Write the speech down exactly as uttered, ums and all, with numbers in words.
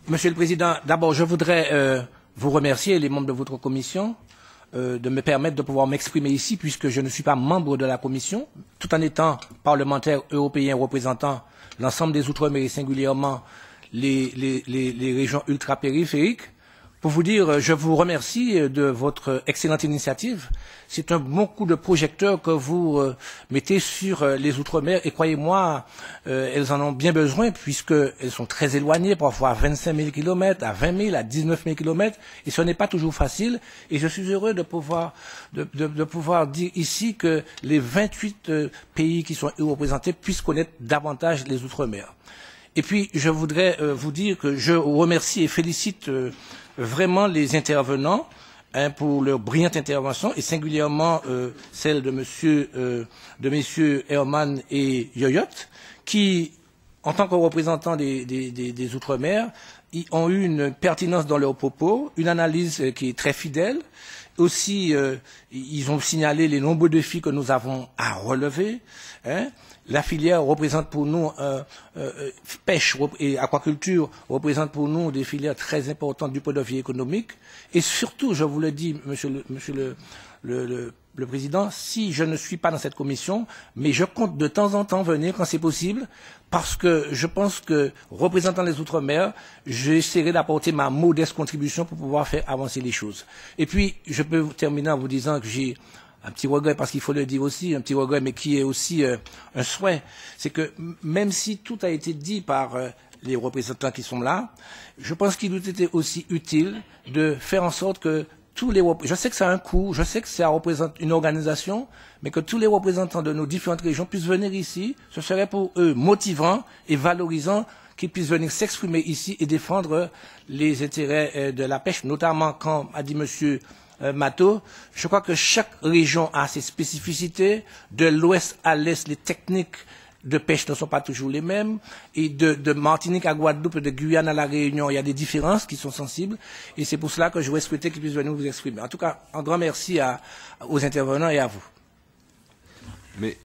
Monsieur le Président, d'abord, je voudrais euh, vous remercier, les membres de votre commission, euh, de me permettre de pouvoir m'exprimer ici, puisque je ne suis pas membre de la commission, tout en étant parlementaire européen représentant l'ensemble des Outre-mer et singulièrement les, les, les, les régions ultrapériphériques. Pour vous dire, je vous remercie de votre excellente initiative. C'est un bon coup de projecteur que vous euh, mettez sur euh, les Outre-mer et croyez-moi, euh, elles en ont bien besoin puisqu'elles sont très éloignées, parfois à vingt-cinq mille kilomètres, à vingt mille, à dix-neuf mille kilomètres et ce n'est pas toujours facile. Et je suis heureux de pouvoir, de, de, de pouvoir dire ici que les vingt-huit euh, pays qui sont représentés puissent connaître davantage les Outre-mer. Et puis, je voudrais euh, vous dire que je remercie et félicite euh, vraiment les intervenants hein, pour leur brillante intervention et singulièrement euh, celle de monsieur, euh, de messieurs Herman et Yoyot, qui, en tant que représentants des, des, des, des Outre-mer, ont eu une pertinence dans leurs propos, une analyse euh, qui est très fidèle. Aussi, euh, ils ont signalé les nombreux défis que nous avons à relever. Hein. La filière représente pour nous, euh, euh, pêche et aquaculture représente pour nous des filières très importantes du point de vue économique. Et surtout, je vous le dis, monsieur le, monsieur le, le, le, le Président, si je ne suis pas dans cette commission, mais je compte de temps en temps venir quand c'est possible, parce que je pense que, représentant les Outre-mer, j'essaierai d'apporter ma modeste contribution pour pouvoir faire avancer les choses. Et puis, je peux terminer en vous disant que j'ai un petit regret, parce qu'il faut le dire aussi, un petit regret, mais qui est aussi euh, un souhait, c'est que même si tout a été dit par euh, les représentants qui sont là, je pense qu'il eût été aussi utile de faire en sorte que tous les je sais que ça a un coût, je sais que ça représente une organisation, mais que tous les représentants de nos différentes régions puissent venir ici, ce serait pour eux motivant et valorisant qu'ils puissent venir s'exprimer ici et défendre les intérêts euh, de la pêche, notamment quand a dit monsieur Euh, Mato, je crois que chaque région a ses spécificités. De l'ouest à l'est, les techniques de pêche ne sont pas toujours les mêmes. Et de, de Martinique à Guadeloupe et de Guyane à La Réunion, il y a des différences qui sont sensibles. Et c'est pour cela que je voudrais souhaiter qu'ils puissent venir vous exprimer. En tout cas, un grand merci à, aux intervenants et à vous. Mais